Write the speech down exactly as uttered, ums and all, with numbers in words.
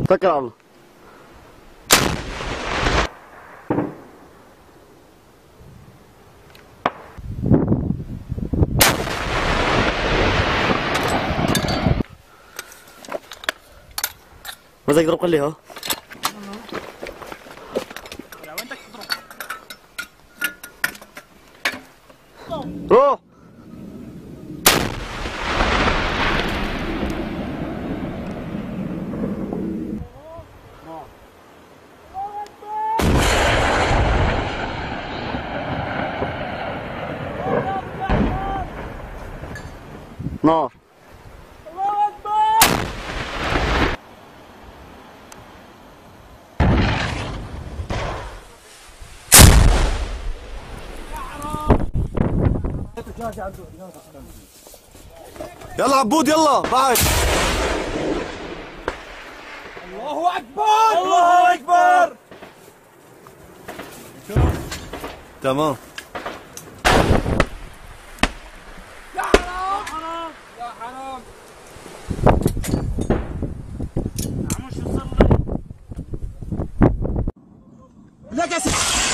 توكل على الله. ماذا يضرب قال لي ها؟ روح. نار. الله أكبر. يلا عبود يلا بعد. الله أكبر. الله أكبر. تمام. يا حرام يا حرام. عمو شو صار لي؟ لا قاسي.